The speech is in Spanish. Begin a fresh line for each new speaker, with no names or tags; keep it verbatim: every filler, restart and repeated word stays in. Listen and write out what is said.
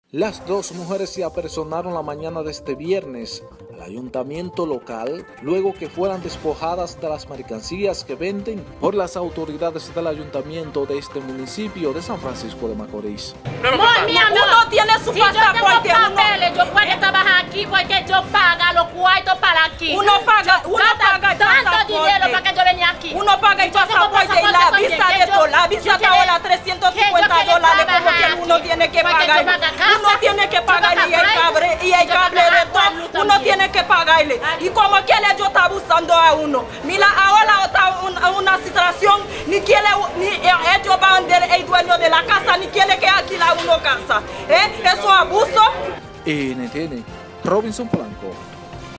Las dos mujeres se apersonaron la mañana de este viernes al ayuntamiento local luego que fueran despojadas de las mercancías que venden por las autoridades del ayuntamiento de este municipio de San Francisco de Macorís.
No, mi amor,
uno tiene su
si
pasaporte,
yo tengo papeles,
uno,
yo puedo trabajar aquí porque yo pago los cuartos para aquí.
uno paga,
Yo
uno
gasta
paga el
tanto
pasaporte.
dinero para que yo venga aquí.
Uno paga el
Yo tengo
pasaporte y la
pasaporte
visa
también,
de
que
todo.
yo-
La visa
yo
está
quiero-
ahora trescientos
que yo
cincuenta
quiero
dólares como
trabajar
que uno
aquí,
tiene que
porque yo
pagarle.
pago casa,
Uno tiene que
yo
pagarle y
pago
el cable y el
yo
cable
pago
de
agua,
todo.
luz
Uno
también.
tiene que pagarle. Y como que ellos está abusando a uno. Mira, ahora está una, una situación, ni quiere, ni ellos van del el dueño de la casa, ni quiere que alquila uno casa. ¿Eh? Eso es abuso.
N T N, Robinson Polanco.